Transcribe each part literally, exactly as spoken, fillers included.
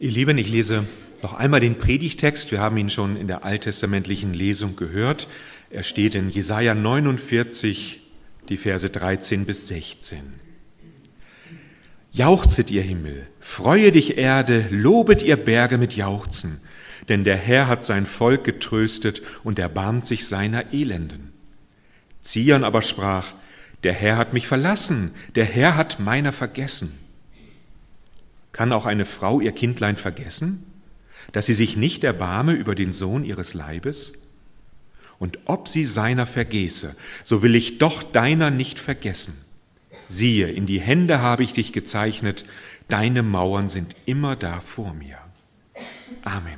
Ihr Lieben, ich lese noch einmal den Predigtext. Wir haben ihn schon in der alttestamentlichen Lesung gehört. Er steht in Jesaja neunundvierzig, die Verse dreizehn bis sechzehn. Jauchzet, ihr Himmel, freue dich, Erde, lobet ihr Berge mit Jauchzen, denn der Herr hat sein Volk getröstet und erbarmt sich seiner Elenden. Zion aber sprach, der Herr hat mich verlassen, der Herr hat meiner vergessen. Kann auch eine Frau ihr Kindlein vergessen, dass sie sich nicht erbarme über den Sohn ihres Leibes? Und ob sie seiner vergäße, so will ich doch deiner nicht vergessen. Siehe, in die Hände habe ich dich gezeichnet, deine Mauern sind immer da vor mir. Amen.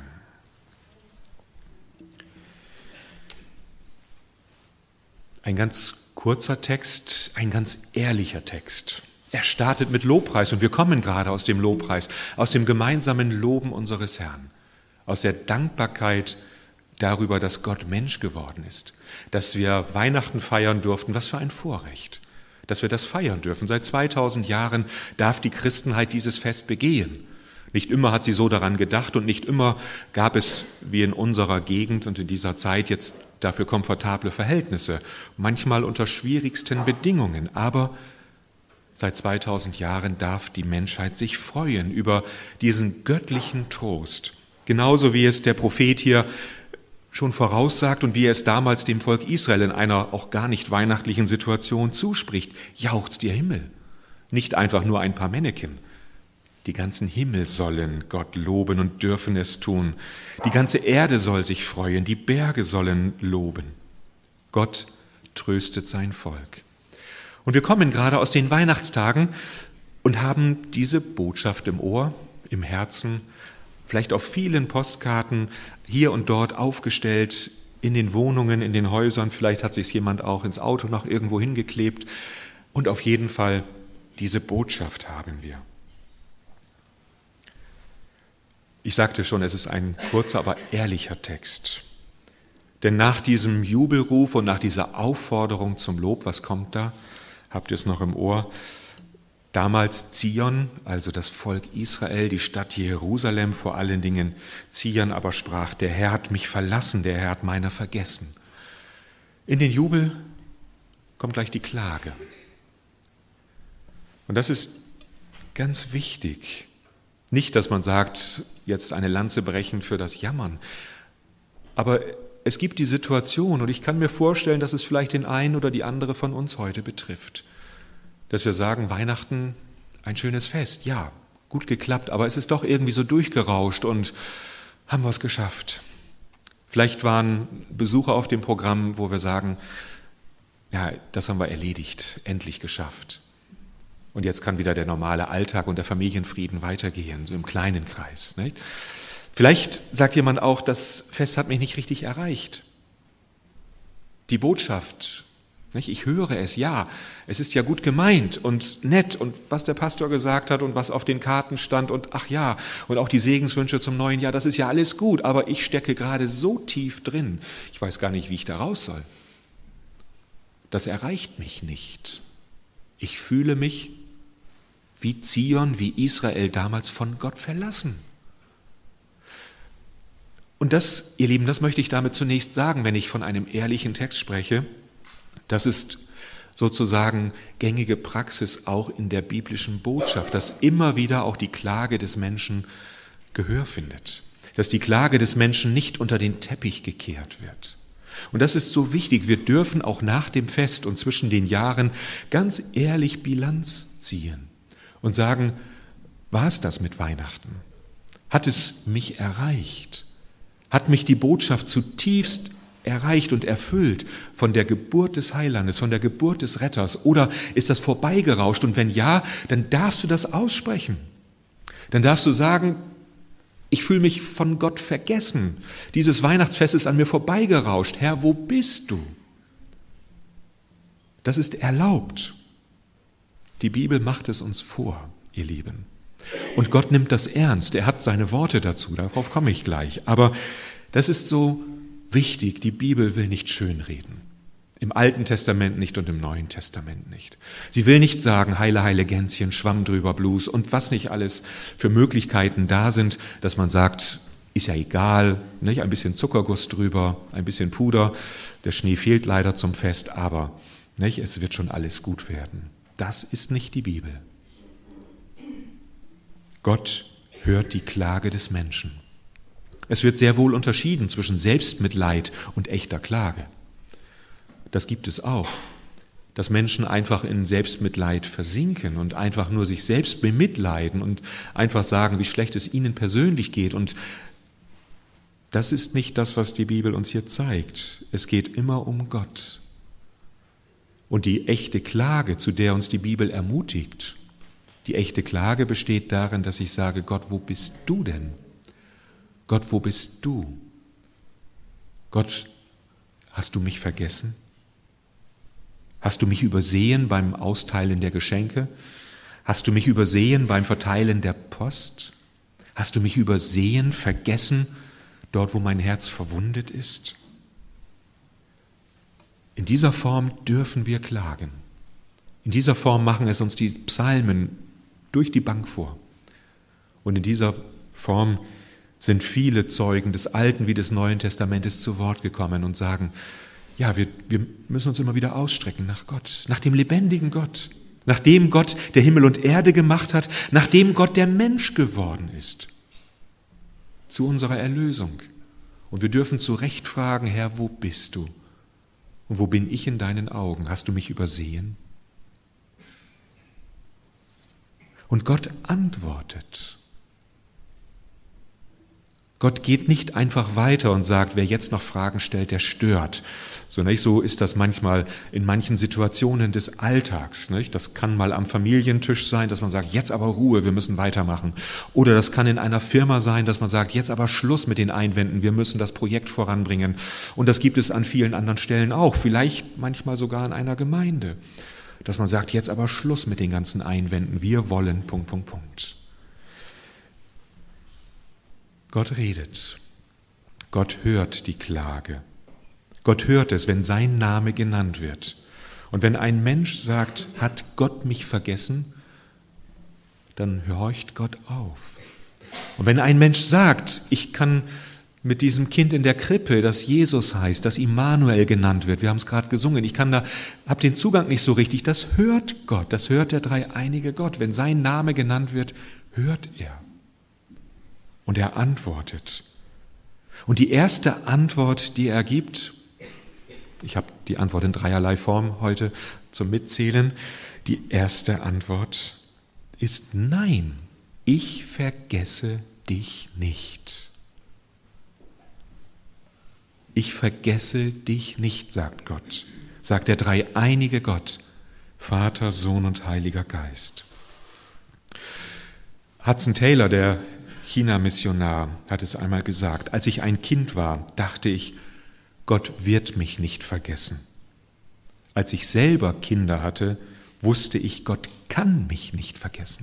Ein ganz kurzer Text, ein ganz ehrlicher Text. Er startet mit Lobpreis und wir kommen gerade aus dem Lobpreis, aus dem gemeinsamen Loben unseres Herrn, aus der Dankbarkeit darüber, dass Gott Mensch geworden ist, dass wir Weihnachten feiern durften. Was für ein Vorrecht, dass wir das feiern dürfen. Seit zweitausend Jahren darf die Christenheit dieses Fest begehen. Nicht immer hat sie so daran gedacht und nicht immer gab es, wie in unserer Gegend und in dieser Zeit, jetzt dafür komfortable Verhältnisse, manchmal unter schwierigsten Bedingungen, aber seit zweitausend Jahren darf die Menschheit sich freuen über diesen göttlichen Trost. Genauso wie es der Prophet hier schon voraussagt und wie er es damals dem Volk Israel in einer auch gar nicht weihnachtlichen Situation zuspricht. Jauchzt ihr Himmel. Nicht einfach nur ein paar Männchen. Die ganzen Himmel sollen Gott loben und dürfen es tun. Die ganze Erde soll sich freuen, die Berge sollen loben. Gott tröstet sein Volk. Und wir kommen gerade aus den Weihnachtstagen und haben diese Botschaft im Ohr, im Herzen, vielleicht auf vielen Postkarten hier und dort aufgestellt, in den Wohnungen, in den Häusern, vielleicht hat sich jemand auch ins Auto noch irgendwo hingeklebt. Und auf jeden Fall, diese Botschaft haben wir. Ich sagte schon, es ist ein kurzer, aber ehrlicher Text. Denn nach diesem Jubelruf und nach dieser Aufforderung zum Lob, was kommt da? Habt ihr es noch im Ohr? Damals Zion, also das Volk Israel, die Stadt Jerusalem vor allen Dingen. Zion aber sprach, der Herr hat mich verlassen, der Herr hat meiner vergessen. In den Jubel kommt gleich die Klage. Und das ist ganz wichtig. Nicht, dass man sagt, jetzt eine Lanze brechen für das Jammern. Aber es gibt die Situation, und ich kann mir vorstellen, dass es vielleicht den einen oder die andere von uns heute betrifft, dass wir sagen, Weihnachten, ein schönes Fest, ja, gut geklappt, aber es ist doch irgendwie so durchgerauscht und haben wir es geschafft. Vielleicht waren Besucher auf dem Programm, wo wir sagen, ja, das haben wir erledigt, endlich geschafft. Und jetzt kann wieder der normale Alltag und der Familienfrieden weitergehen, so im kleinen Kreis, nicht? Vielleicht sagt jemand auch, das Fest hat mich nicht richtig erreicht. Die Botschaft, nicht? Ich höre es, ja, es ist ja gut gemeint und nett und was der Pastor gesagt hat und was auf den Karten stand und ach ja, und auch die Segenswünsche zum neuen Jahr, das ist ja alles gut, aber ich stecke gerade so tief drin, ich weiß gar nicht, wie ich da raus soll. Das erreicht mich nicht. Ich fühle mich wie Zion, wie Israel damals von Gott verlassen. Und das, ihr Lieben, das möchte ich damit zunächst sagen, wenn ich von einem ehrlichen Text spreche. Das ist sozusagen gängige Praxis auch in der biblischen Botschaft, dass immer wieder auch die Klage des Menschen Gehör findet, dass die Klage des Menschen nicht unter den Teppich gekehrt wird. Und das ist so wichtig. Wir dürfen auch nach dem Fest und zwischen den Jahren ganz ehrlich Bilanz ziehen und sagen, war es das mit Weihnachten? Hat es mich erreicht? Hat mich die Botschaft zutiefst erreicht und erfüllt von der Geburt des Heilandes, von der Geburt des Retters? Oder ist das vorbeigerauscht? Und wenn ja, dann darfst du das aussprechen. Dann darfst du sagen, ich fühle mich von Gott vergessen. Dieses Weihnachtsfest ist an mir vorbeigerauscht. Herr, wo bist du? Das ist erlaubt. Die Bibel macht es uns vor, ihr Lieben. Und Gott nimmt das ernst, er hat seine Worte dazu, darauf komme ich gleich. Aber das ist so wichtig, die Bibel will nicht schönreden. Im Alten Testament nicht und im Neuen Testament nicht. Sie will nicht sagen, heile, heile Gänschen, Schwamm drüber, Blues und was nicht alles für Möglichkeiten da sind, dass man sagt, ist ja egal, nicht? Ein bisschen Zuckerguss drüber, ein bisschen Puder, der Schnee fehlt leider zum Fest, aber nicht? Es wird schon alles gut werden. Das ist nicht die Bibel. Gott hört die Klage des Menschen. Es wird sehr wohl unterschieden zwischen Selbstmitleid und echter Klage. Das gibt es auch, dass Menschen einfach in Selbstmitleid versinken und einfach nur sich selbst bemitleiden und einfach sagen, wie schlecht es ihnen persönlich geht. Und das ist nicht das, was die Bibel uns hier zeigt. Es geht immer um Gott. Und die echte Klage, zu der uns die Bibel ermutigt, die echte Klage besteht darin, dass ich sage, Gott, wo bist du denn? Gott, wo bist du? Gott, hast du mich vergessen? Hast du mich übersehen beim Austeilen der Geschenke? Hast du mich übersehen beim Verteilen der Post? Hast du mich übersehen, vergessen, dort, wo mein Herz verwundet ist? In dieser Form dürfen wir klagen. In dieser Form machen es uns die Psalmen durch die Bank vor. Und in dieser Form sind viele Zeugen des Alten wie des Neuen Testamentes zu Wort gekommen und sagen, ja, wir, wir müssen uns immer wieder ausstrecken nach Gott, nach dem lebendigen Gott, nach dem Gott, der Himmel und Erde gemacht hat, nach dem Gott, der Mensch geworden ist, zu unserer Erlösung. Und wir dürfen zu Recht fragen, Herr, wo bist du? Und wo bin ich in deinen Augen? Hast du mich übersehen? Und Gott antwortet. Gott geht nicht einfach weiter und sagt, wer jetzt noch Fragen stellt, der stört. So, nicht? So ist das manchmal in manchen Situationen des Alltags. Nicht? Das kann mal am Familientisch sein, dass man sagt, jetzt aber Ruhe, wir müssen weitermachen. Oder das kann in einer Firma sein, dass man sagt, jetzt aber Schluss mit den Einwänden, wir müssen das Projekt voranbringen. Und das gibt es an vielen anderen Stellen auch, vielleicht manchmal sogar in einer Gemeinde, dass man sagt, jetzt aber Schluss mit den ganzen Einwänden, wir wollen, Punkt, Punkt, Punkt. Gott redet. Gott hört die Klage. Gott hört es, wenn sein Name genannt wird. Und wenn ein Mensch sagt, hat Gott mich vergessen, dann horcht Gott auf. Und wenn ein Mensch sagt, ich kann mit diesem Kind in der Krippe, das Jesus heißt, das Immanuel genannt wird, wir haben es gerade gesungen, ich kann da, habe den Zugang nicht so richtig, das hört Gott, das hört der dreieinige Gott. Wenn sein Name genannt wird, hört er. Und er antwortet. Und die erste Antwort, die er gibt, ich habe die Antwort in dreierlei Form heute zum Mitzählen, die erste Antwort ist nein, ich vergesse dich nicht. Ich vergesse dich nicht, sagt Gott, sagt der dreieinige Gott, Vater, Sohn und Heiliger Geist. Hudson Taylor, der China-Missionar, hat es einmal gesagt, als ich ein Kind war, dachte ich, Gott wird mich nicht vergessen. Als ich selber Kinder hatte, wusste ich, Gott kann mich nicht vergessen.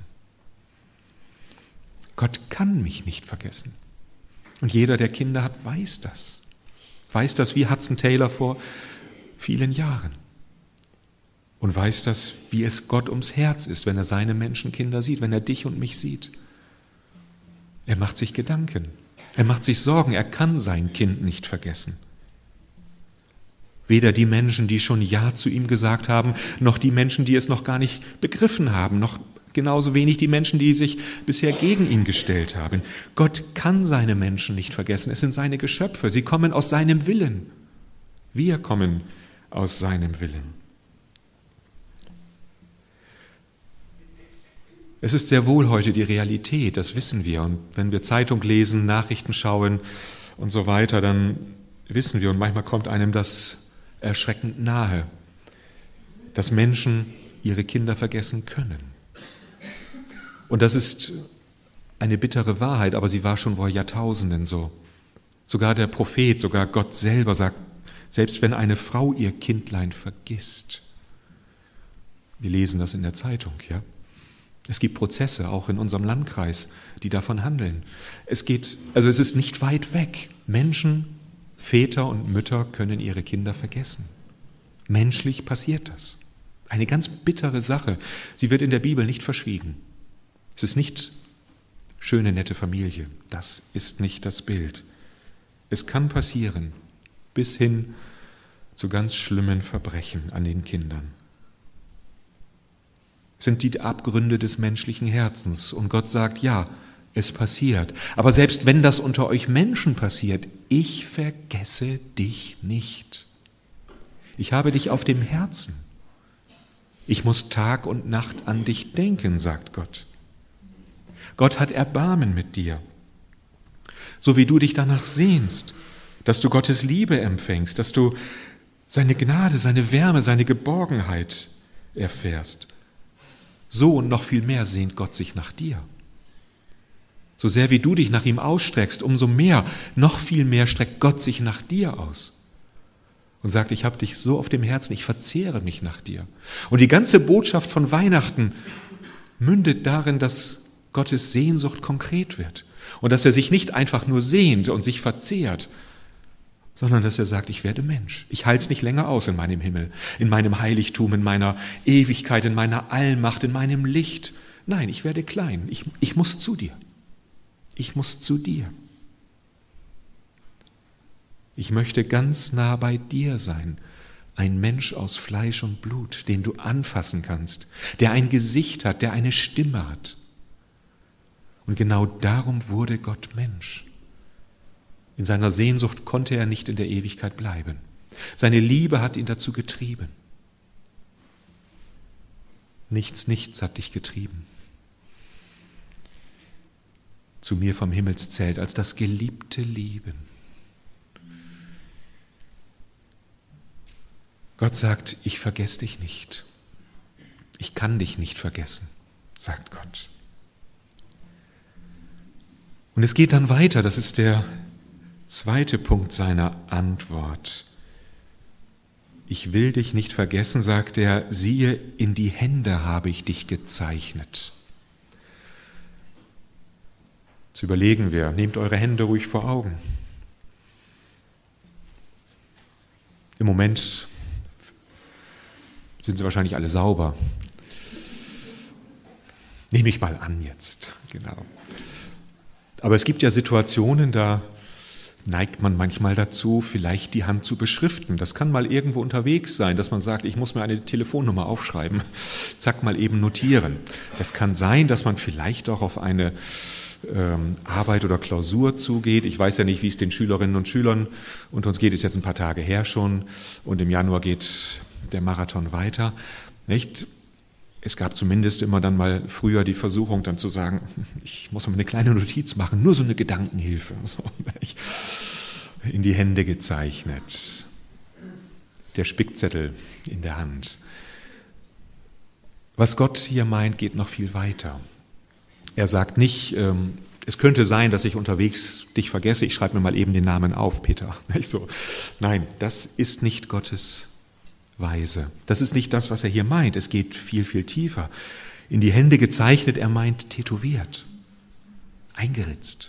Gott kann mich nicht vergessen. Und jeder, der Kinder hat, weiß das. Weiß das wie Hudson Taylor vor vielen Jahren. Und weiß das, wie es Gott ums Herz ist, wenn er seine Menschenkinder sieht, wenn er dich und mich sieht. Er macht sich Gedanken, er macht sich Sorgen, er kann sein Kind nicht vergessen. Weder die Menschen, die schon Ja zu ihm gesagt haben, noch die Menschen, die es noch gar nicht begriffen haben, noch genauso wenig die Menschen, die sich bisher gegen ihn gestellt haben. Gott kann seine Menschen nicht vergessen, es sind seine Geschöpfe, sie kommen aus seinem Willen. Wir kommen aus seinem Willen. Es ist sehr wohl heute die Realität, das wissen wir. Und wenn wir Zeitung lesen, Nachrichten schauen und so weiter, dann wissen wir, und manchmal kommt einem das erschreckend nahe, dass Menschen ihre Kinder vergessen können. Und das ist eine bittere Wahrheit, aber sie war schon vor Jahrtausenden so. Sogar der Prophet, sogar Gott selber sagt, selbst wenn eine Frau ihr Kindlein vergisst, wir lesen das in der Zeitung, ja. Es gibt Prozesse, auch in unserem Landkreis, die davon handeln. Es geht, also es ist nicht weit weg. Menschen, Väter und Mütter können ihre Kinder vergessen. Menschlich passiert das. Eine ganz bittere Sache. Sie wird in der Bibel nicht verschwiegen. Es ist nicht schöne, nette Familie. Das ist nicht das Bild. Es kann passieren, bis hin zu ganz schlimmen Verbrechen an den Kindern. Es sind die Abgründe des menschlichen Herzens. Und Gott sagt, ja, es passiert. Aber selbst wenn das unter euch Menschen passiert, ich vergesse dich nicht. Ich habe dich auf dem Herzen. Ich muss Tag und Nacht an dich denken, sagt Gott. Gott hat Erbarmen mit dir. So wie du dich danach sehnst, dass du Gottes Liebe empfängst, dass du seine Gnade, seine Wärme, seine Geborgenheit erfährst. So und noch viel mehr sehnt Gott sich nach dir. So sehr wie du dich nach ihm ausstreckst, umso mehr, noch viel mehr streckt Gott sich nach dir aus. Und sagt, ich habe dich so auf dem Herzen, ich verzehre mich nach dir. Und die ganze Botschaft von Weihnachten mündet darin, dass Gottes Sehnsucht konkret wird. Und dass er sich nicht einfach nur sehnt und sich verzehrt, sondern dass er sagt, ich werde Mensch. Ich halte es nicht länger aus in meinem Himmel, in meinem Heiligtum, in meiner Ewigkeit, in meiner Allmacht, in meinem Licht. Nein, ich werde klein. Ich, ich muss zu dir. Ich muss zu dir. Ich möchte ganz nah bei dir sein, ein Mensch aus Fleisch und Blut, den du anfassen kannst, der ein Gesicht hat, der eine Stimme hat. Und genau darum wurde Gott Mensch. In seiner Sehnsucht konnte er nicht in der Ewigkeit bleiben. Seine Liebe hat ihn dazu getrieben. Nichts, nichts hat dich getrieben. Zu mir vom Himmelszelt als das geliebte Lieben. Gott sagt, ich vergesse dich nicht. Ich kann dich nicht vergessen, sagt Gott. Und es geht dann weiter, das ist der zweite Punkt seiner Antwort. Ich will dich nicht vergessen, sagt er, siehe, in die Hände habe ich dich gezeichnet. Jetzt überlegen wir, nehmt eure Hände ruhig vor Augen. Im Moment sind sie wahrscheinlich alle sauber. Nehme ich mal an jetzt, genau. Aber es gibt ja Situationen, da neigt man manchmal dazu, vielleicht die Hand zu beschriften. Das kann mal irgendwo unterwegs sein, dass man sagt, ich muss mir eine Telefonnummer aufschreiben, zack, mal eben notieren. Das kann sein, dass man vielleicht auch auf eine ähm, Arbeit oder Klausur zugeht. Ich weiß ja nicht, wie es den Schülerinnen und Schülern unter uns geht, ist jetzt ein paar Tage her schon und im Januar geht der Marathon weiter, nicht? Es gab zumindest immer dann mal früher die Versuchung, dann zu sagen, ich muss mal eine kleine Notiz machen, nur so eine Gedankenhilfe, so, in die Hände gezeichnet. Der Spickzettel in der Hand. Was Gott hier meint, geht noch viel weiter. Er sagt nicht, ähm, es könnte sein, dass ich unterwegs dich vergesse, ich schreibe mir mal eben den Namen auf, Peter. Nicht so. Nein, das ist nicht Gottes Weise. Das ist nicht das, was er hier meint. Es geht viel, viel tiefer. In die Hände gezeichnet, er meint tätowiert, eingeritzt.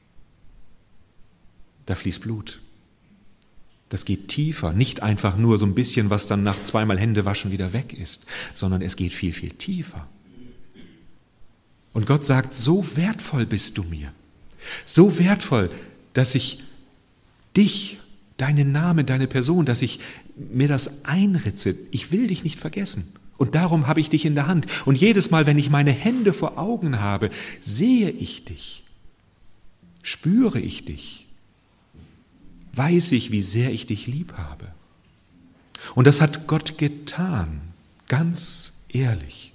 Da fließt Blut. Das geht tiefer, nicht einfach nur so ein bisschen, was dann nach zweimal Händewaschen wieder weg ist, sondern es geht viel, viel tiefer. Und Gott sagt, so wertvoll bist du mir. So wertvoll, dass ich dich, deinen Namen, deine Person, dass ich mir das einritze. Ich will dich nicht vergessen. Und darum habe ich dich in der Hand. Und jedes Mal, wenn ich meine Hände vor Augen habe, sehe ich dich, spüre ich dich, weiß ich, wie sehr ich dich lieb habe. Und das hat Gott getan, ganz ehrlich.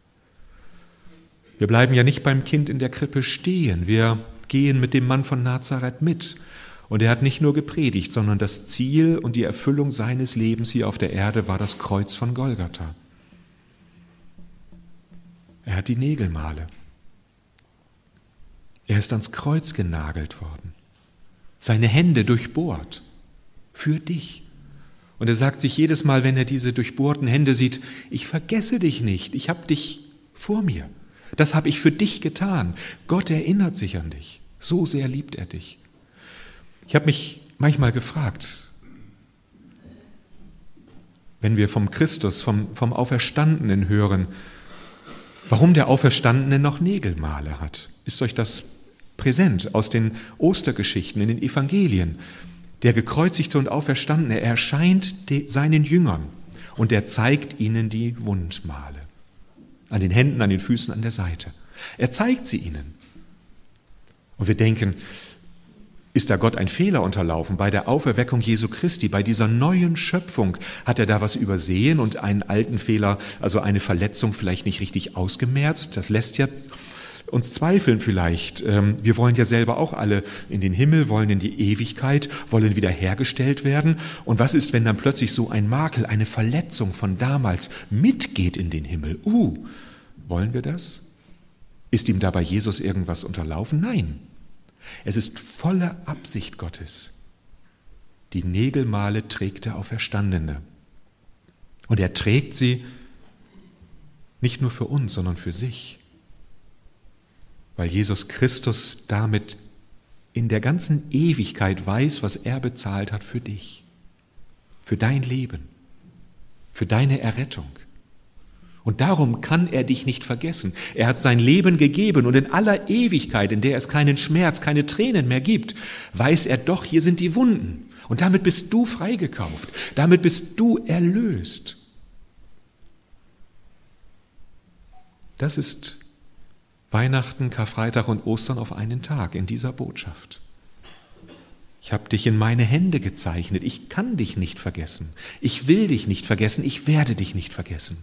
Wir bleiben ja nicht beim Kind in der Krippe stehen, wir gehen mit dem Mann von Nazareth mit. Und er hat nicht nur gepredigt, sondern das Ziel und die Erfüllung seines Lebens hier auf der Erde war das Kreuz von Golgatha. Er hat die Nägelmale. Er ist ans Kreuz genagelt worden. Seine Hände durchbohrt. Für dich. Und er sagt sich jedes Mal, wenn er diese durchbohrten Hände sieht, ich vergesse dich nicht, ich habe dich vor mir. Das habe ich für dich getan. Gott erinnert sich an dich. So sehr liebt er dich. Ich habe mich manchmal gefragt, wenn wir vom Christus, vom, vom Auferstandenen hören, warum der Auferstandene noch Nägelmale hat. Ist euch das präsent aus den Ostergeschichten, in den Evangelien? Der gekreuzigte und Auferstandene, er erscheint de, seinen Jüngern und er zeigt ihnen die Wundmale. An den Händen, an den Füßen, an der Seite. Er zeigt sie ihnen. Und wir denken, ist da Gott ein Fehler unterlaufen? Bei der Auferweckung Jesu Christi, bei dieser neuen Schöpfung, hat er da was übersehen und einen alten Fehler, also eine Verletzung vielleicht nicht richtig ausgemerzt? Das lässt ja uns zweifeln vielleicht. Wir wollen ja selber auch alle in den Himmel, wollen in die Ewigkeit, wollen wiederhergestellt werden. Und was ist, wenn dann plötzlich so ein Makel, eine Verletzung von damals mitgeht in den Himmel? Uh, wollen wir das? Ist ihm dabei Jesus irgendwas unterlaufen? Nein. Es ist volle Absicht Gottes. Die Nägelmale trägt der Auferstandene. Und er trägt sie nicht nur für uns, sondern für sich. Weil Jesus Christus damit in der ganzen Ewigkeit weiß, was er bezahlt hat für dich, für dein Leben, für deine Errettung. Und darum kann er dich nicht vergessen. Er hat sein Leben gegeben und in aller Ewigkeit, in der es keinen Schmerz, keine Tränen mehr gibt, weiß er doch, hier sind die Wunden. Und damit bist du freigekauft. Damit bist du erlöst. Das ist Weihnachten, Karfreitag und Ostern auf einen Tag in dieser Botschaft. Ich habe dich in meine Hände gezeichnet. Ich kann dich nicht vergessen. Ich will dich nicht vergessen. Ich werde dich nicht vergessen.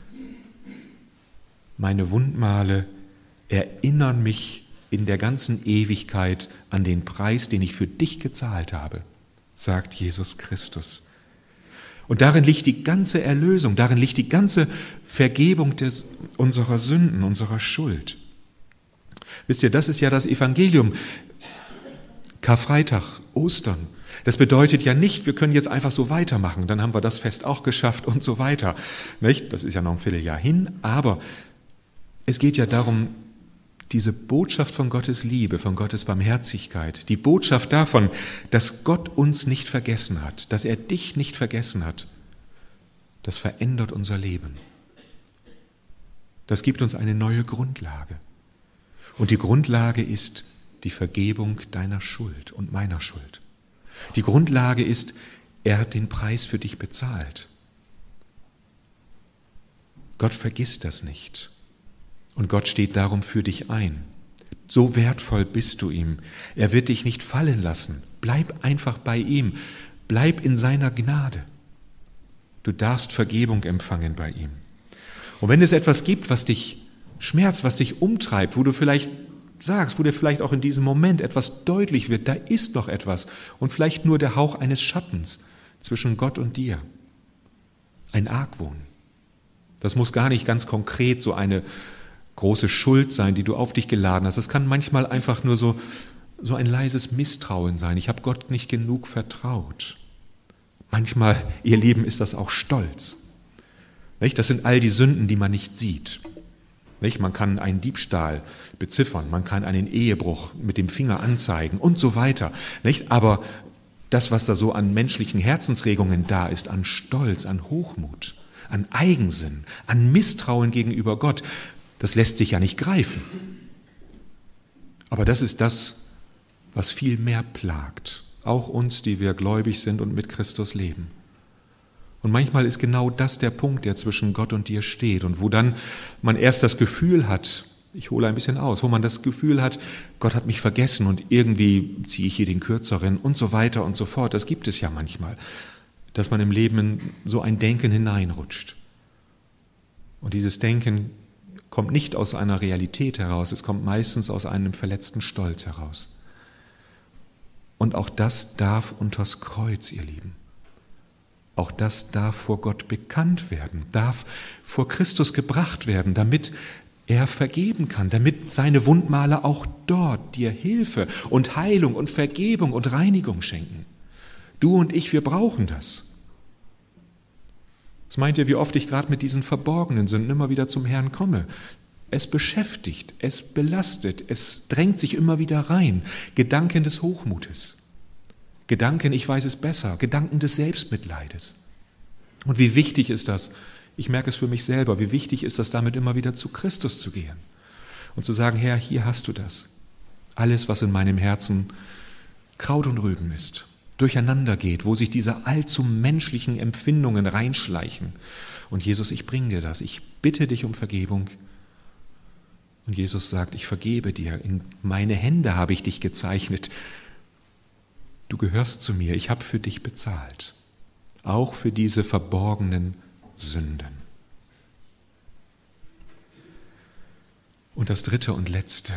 Meine Wundmale erinnern mich in der ganzen Ewigkeit an den Preis, den ich für dich gezahlt habe, sagt Jesus Christus. Und darin liegt die ganze Erlösung, darin liegt die ganze Vergebung des, unserer Sünden, unserer Schuld. Wisst ihr, das ist ja das Evangelium. Karfreitag, Ostern. Das bedeutet ja nicht, wir können jetzt einfach so weitermachen, dann haben wir das Fest auch geschafft und so weiter. Nicht? Das ist ja noch ein Vierteljahr hin, aber es geht ja darum, diese Botschaft von Gottes Liebe, von Gottes Barmherzigkeit, die Botschaft davon, dass Gott uns nicht vergessen hat, dass er dich nicht vergessen hat, das verändert unser Leben. Das gibt uns eine neue Grundlage. Und die Grundlage ist die Vergebung deiner Schuld und meiner Schuld. Die Grundlage ist, er hat den Preis für dich bezahlt. Gott vergisst das nicht. Und Gott steht darum für dich ein. So wertvoll bist du ihm. Er wird dich nicht fallen lassen. Bleib einfach bei ihm. Bleib in seiner Gnade. Du darfst Vergebung empfangen bei ihm. Und wenn es etwas gibt, was dich schmerzt, was dich umtreibt, wo du vielleicht sagst, wo dir vielleicht auch in diesem Moment etwas deutlich wird, da ist noch etwas und vielleicht nur der Hauch eines Schattens zwischen Gott und dir. Ein Argwohn. Das muss gar nicht ganz konkret so eine große Schuld sein, die du auf dich geladen hast. Es kann manchmal einfach nur so, so ein leises Misstrauen sein. Ich habe Gott nicht genug vertraut. Manchmal, ihr Lieben, ist das auch Stolz. Nicht? Das sind all die Sünden, die man nicht sieht. Nicht? Man kann einen Diebstahl beziffern, man kann einen Ehebruch mit dem Finger anzeigen und so weiter. Nicht? Aber das, was da so an menschlichen Herzensregungen da ist, an Stolz, an Hochmut, an Eigensinn, an Misstrauen gegenüber Gott, das lässt sich ja nicht greifen. Aber das ist das, was viel mehr plagt. Auch uns, die wir gläubig sind und mit Christus leben. Und manchmal ist genau das der Punkt, der zwischen Gott und dir steht und wo dann man erst das Gefühl hat, ich hole ein bisschen aus, wo man das Gefühl hat, Gott hat mich vergessen und irgendwie ziehe ich hier den Kürzeren und so weiter und so fort. Das gibt es ja manchmal, dass man im Leben in so ein Denken hineinrutscht. Und dieses Denken kommt nicht aus einer Realität heraus, es kommt meistens aus einem verletzten Stolz heraus. Und auch das darf unters Kreuz, ihr Lieben. Auch das darf vor Gott bekannt werden, darf vor Christus gebracht werden, damit er vergeben kann, damit seine Wundmale auch dort dir Hilfe und Heilung und Vergebung und Reinigung schenken. Du und ich, wir brauchen das. Was meint ihr, wie oft ich gerade mit diesen verborgenen Sünden immer wieder zum Herrn komme? Es beschäftigt, es belastet, es drängt sich immer wieder rein. Gedanken des Hochmutes, Gedanken, ich weiß es besser, Gedanken des Selbstmitleides. Und wie wichtig ist das, ich merke es für mich selber, wie wichtig ist das, damit immer wieder zu Christus zu gehen und zu sagen, Herr, hier hast du das. Alles, was in meinem Herzen Kraut und Rüben ist, durcheinander geht, wo sich diese allzu menschlichen Empfindungen reinschleichen. Und Jesus, ich bringe dir das, ich bitte dich um Vergebung. Und Jesus sagt, ich vergebe dir, in meine Hände habe ich dich gezeichnet. Du gehörst zu mir, ich habe für dich bezahlt, auch für diese verborgenen Sünden. Und das dritte und letzte,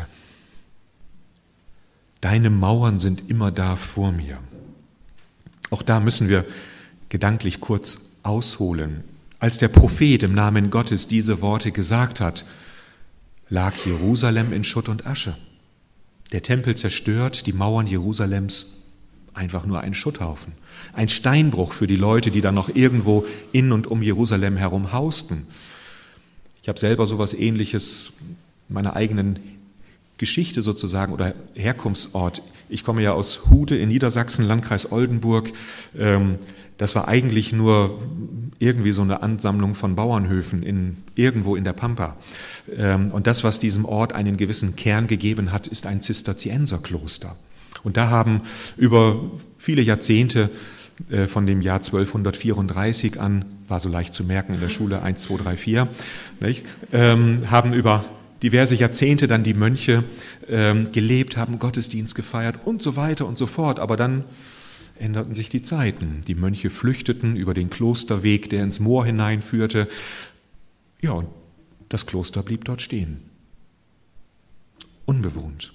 deine Mauern sind immer da vor mir. Auch da müssen wir gedanklich kurz ausholen. Als der Prophet im Namen Gottes diese Worte gesagt hat, lag Jerusalem in Schutt und Asche. Der Tempel zerstört, die Mauern Jerusalems einfach nur ein Schutthaufen. Ein Steinbruch für die Leute, die dann noch irgendwo in und um Jerusalem herum hausten. Ich habe selber sowas Ähnliches in meiner eigenen Geschichte sozusagen oder Herkunftsort. Ich komme ja aus Hude in Niedersachsen, Landkreis Oldenburg. Das war eigentlich nur irgendwie so eine Ansammlung von Bauernhöfen in, irgendwo in der Pampa. Und das, was diesem Ort einen gewissen Kern gegeben hat, ist ein Zisterzienserkloster. Und da haben über viele Jahrzehnte von dem Jahr zwölfhundertvierunddreißig an, war so leicht zu merken in der Schule, eins, zwei, drei, vier, nicht, ähm, haben über diverse Jahrzehnte dann die Mönche ähm, gelebt, haben Gottesdienst gefeiert und so weiter und so fort. Aber dann änderten sich die Zeiten. Die Mönche flüchteten über den Klosterweg, der ins Moor hineinführte. Ja, und das Kloster blieb dort stehen. Unbewohnt.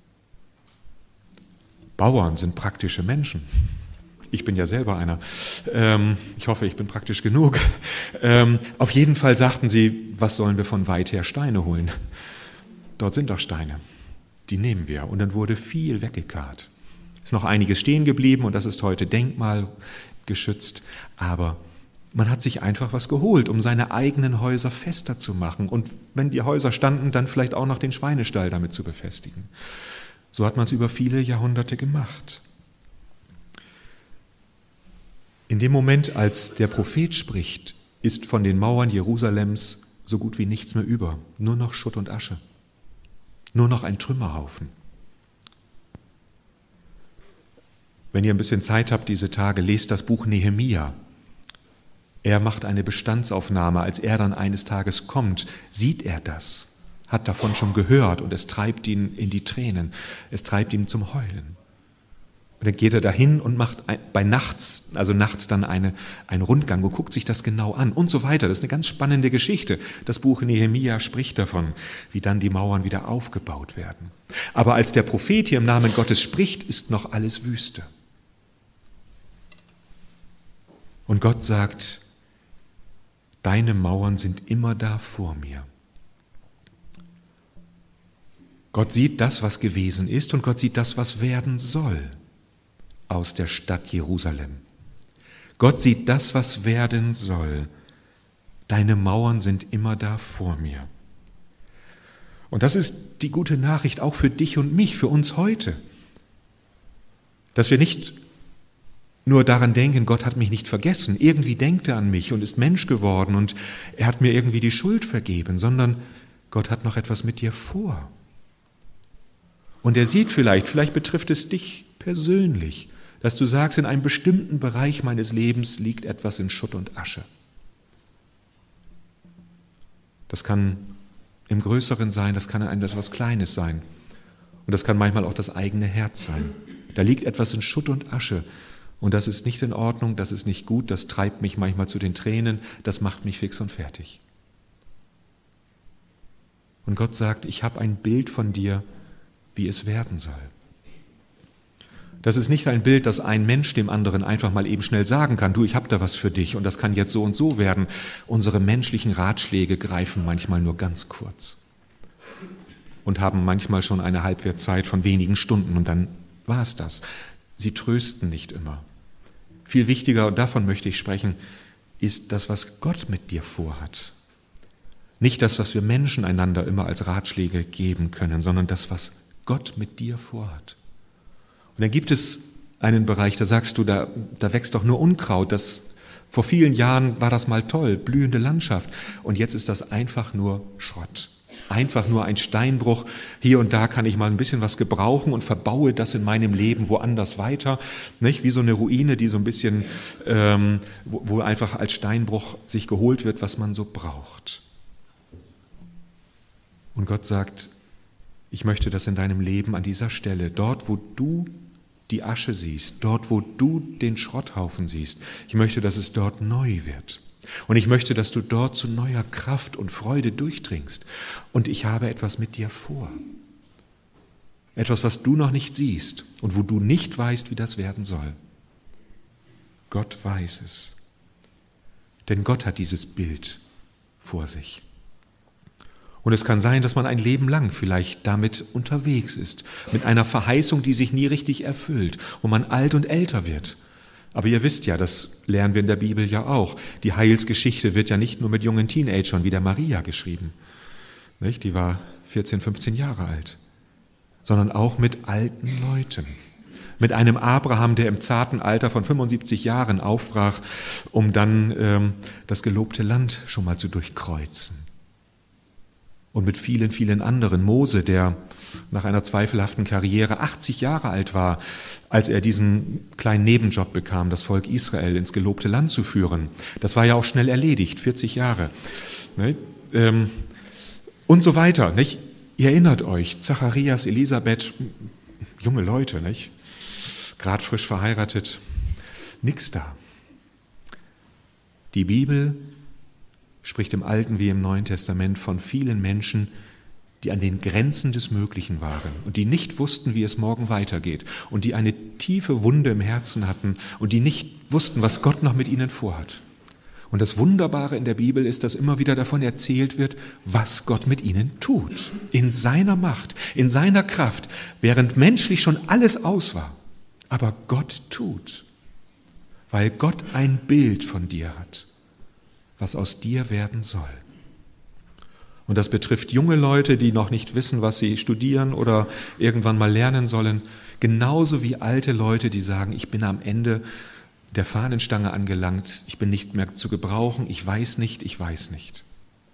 Bauern sind praktische Menschen. Ich bin ja selber einer. Ähm, ich hoffe, ich bin praktisch genug. Ähm, auf jeden Fall sagten sie, was sollen wir von weit her Steine holen? Dort sind doch Steine. Die nehmen wir. Und dann wurde viel weggekarrt. Ist noch einiges stehen geblieben und das ist heute denkmalgeschützt. Aber man hat sich einfach was geholt, um seine eigenen Häuser fester zu machen. Und wenn die Häuser standen, dann vielleicht auch noch den Schweinestall damit zu befestigen. So hat man es über viele Jahrhunderte gemacht. In dem Moment, als der Prophet spricht, ist von den Mauern Jerusalems so gut wie nichts mehr über. Nur noch Schutt und Asche. Nur noch ein Trümmerhaufen. Wenn ihr ein bisschen Zeit habt diese Tage, lest das Buch Nehemia. Er macht eine Bestandsaufnahme. Als er dann eines Tages kommt, sieht er das, hat davon schon gehört und es treibt ihn in die Tränen. Es treibt ihn zum Heulen. Und dann geht er dahin und macht bei nachts, also nachts dann eine, einen Rundgang und guckt sich das genau an und so weiter. Das ist eine ganz spannende Geschichte. Das Buch Nehemia spricht davon, wie dann die Mauern wieder aufgebaut werden. Aber als der Prophet hier im Namen Gottes spricht, ist noch alles Wüste. Und Gott sagt, deine Mauern sind immer da vor mir. Gott sieht das, was gewesen ist und Gott sieht das, was werden soll. Aus der Stadt Jerusalem. Gott sieht das, was werden soll. Deine Mauern sind immer da vor mir. Und das ist die gute Nachricht auch für dich und mich, für uns heute. Dass wir nicht nur daran denken, Gott hat mich nicht vergessen, irgendwie denkt er an mich und ist Mensch geworden und er hat mir irgendwie die Schuld vergeben, sondern Gott hat noch etwas mit dir vor. Und er sieht vielleicht, vielleicht betrifft es dich persönlich, dass du sagst, in einem bestimmten Bereich meines Lebens liegt etwas in Schutt und Asche. Das kann im Größeren sein, das kann etwas Kleines sein. Und das kann manchmal auch das eigene Herz sein. Da liegt etwas in Schutt und Asche. Und das ist nicht in Ordnung, das ist nicht gut, das treibt mich manchmal zu den Tränen, das macht mich fix und fertig. Und Gott sagt, ich habe ein Bild von dir, wie es werden soll. Das ist nicht ein Bild, das ein Mensch dem anderen einfach mal eben schnell sagen kann, du, ich habe da was für dich und das kann jetzt so und so werden. Unsere menschlichen Ratschläge greifen manchmal nur ganz kurz und haben manchmal schon eine Halbwertszeit von wenigen Stunden und dann war es das. Sie trösten nicht immer. Viel wichtiger, und davon möchte ich sprechen, ist das, was Gott mit dir vorhat. Nicht das, was wir Menschen einander immer als Ratschläge geben können, sondern das, was Gott mit dir vorhat. Und dann gibt es einen Bereich, da sagst du, da, da wächst doch nur Unkraut, das Vor vielen Jahren war das mal toll, blühende Landschaft. Und jetzt ist das einfach nur Schrott. Einfach nur ein Steinbruch. Hier und da kann ich mal ein bisschen was gebrauchen und verbaue das in meinem Leben woanders weiter. Nicht? Wie so eine Ruine, die so ein bisschen, ähm, wo, wo einfach als Steinbruch sich geholt wird, was man so braucht. Und Gott sagt, ich möchte das in deinem Leben an dieser Stelle, dort wo du die Asche siehst, dort wo du den Schrotthaufen siehst, ich möchte, dass es dort neu wird. Und ich möchte, dass du dort zu neuer Kraft und Freude durchdringst. Und ich habe etwas mit dir vor. Etwas, was du noch nicht siehst und wo du nicht weißt, wie das werden soll. Gott weiß es. Denn Gott hat dieses Bild vor sich. Und es kann sein, dass man ein Leben lang vielleicht damit unterwegs ist, mit einer Verheißung, die sich nie richtig erfüllt, wo man alt und älter wird. Aber ihr wisst ja, das lernen wir in der Bibel ja auch, die Heilsgeschichte wird ja nicht nur mit jungen Teenagern wie der Maria geschrieben, nicht? Die war vierzehn, fünfzehn Jahre alt, sondern auch mit alten Leuten. Mit einem Abraham, der im zarten Alter von fünfundsiebzig Jahren aufbrach, um dann ähm, das gelobte Land schon mal zu durchkreuzen. Und mit vielen, vielen anderen. Mose, der nach einer zweifelhaften Karriere achtzig Jahre alt war, als er diesen kleinen Nebenjob bekam, das Volk Israel ins gelobte Land zu führen. Das war ja auch schnell erledigt, vierzig Jahre. Und so weiter. Nicht? Ihr erinnert euch, Zacharias, Elisabeth, junge Leute, nicht? Gerade frisch verheiratet, nix da. Die Bibel spricht im Alten wie im Neuen Testament von vielen Menschen, die an den Grenzen des Möglichen waren und die nicht wussten, wie es morgen weitergeht und die eine tiefe Wunde im Herzen hatten und die nicht wussten, was Gott noch mit ihnen vorhat. Und das Wunderbare in der Bibel ist, dass immer wieder davon erzählt wird, was Gott mit ihnen tut. In seiner Macht, in seiner Kraft, während menschlich schon alles aus war. Aber Gott tut, weil Gott ein Bild von dir hat, was aus dir werden soll. Und das betrifft junge Leute, die noch nicht wissen, was sie studieren oder irgendwann mal lernen sollen, genauso wie alte Leute, die sagen, ich bin am Ende der Fahnenstange angelangt, ich bin nicht mehr zu gebrauchen, ich weiß nicht, ich weiß nicht.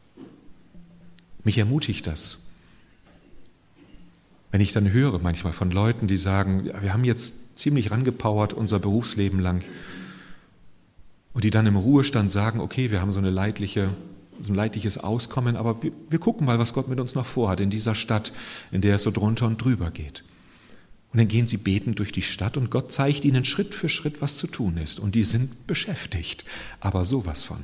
Mich ermutigt das, wenn ich dann höre manchmal von Leuten, die sagen, ja, wir haben jetzt ziemlich rangepowert unser Berufsleben lang, und die dann im Ruhestand sagen, okay, wir haben so, eine leidliche, so ein leidliches Auskommen, aber wir, wir gucken mal, was Gott mit uns noch vorhat in dieser Stadt, in der es so drunter und drüber geht. Und dann gehen sie betend durch die Stadt und Gott zeigt ihnen Schritt für Schritt, was zu tun ist. Und die sind beschäftigt, aber sowas von.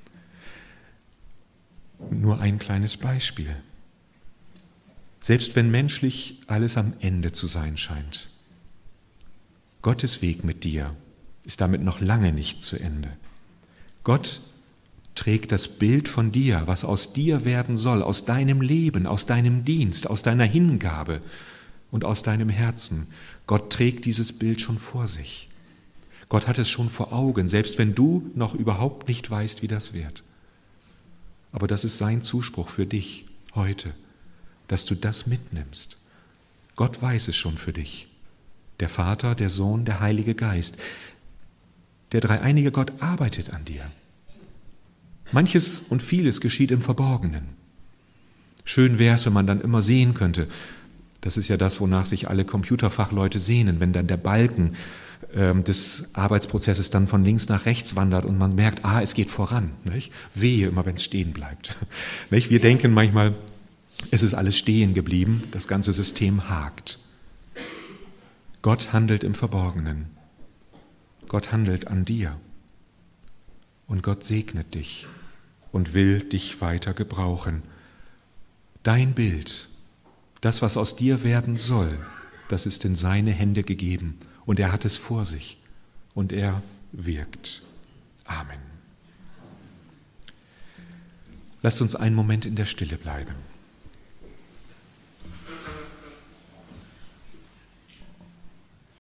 Nur ein kleines Beispiel. Selbst wenn menschlich alles am Ende zu sein scheint, Gottes Weg mit dir ist damit noch lange nicht zu Ende. Gott trägt das Bild von dir, was aus dir werden soll, aus deinem Leben, aus deinem Dienst, aus deiner Hingabe und aus deinem Herzen. Gott trägt dieses Bild schon vor sich. Gott hat es schon vor Augen, selbst wenn du noch überhaupt nicht weißt, wie das wird. Aber das ist sein Zuspruch für dich heute, dass du das mitnimmst. Gott weiß es schon für dich. Der Vater, der Sohn, der Heilige Geist. Der dreieinige Gott arbeitet an dir. Manches und vieles geschieht im Verborgenen. Schön wäre es, wenn man dann immer sehen könnte. Das ist ja das, wonach sich alle Computerfachleute sehnen, wenn dann der Balken äh, des Arbeitsprozesses dann von links nach rechts wandert und man merkt, ah, es geht voran. Nicht? Wehe immer, wenn es stehen bleibt. Nicht? Wir denken manchmal, es ist alles stehen geblieben, das ganze System hakt. Gott handelt im Verborgenen. Gott handelt an dir. Und Gott segnet dich und will dich weiter gebrauchen. Dein Bild, das, was aus dir werden soll, das ist in seine Hände gegeben. Und er hat es vor sich. Und er wirkt. Amen. Lasst uns einen Moment in der Stille bleiben.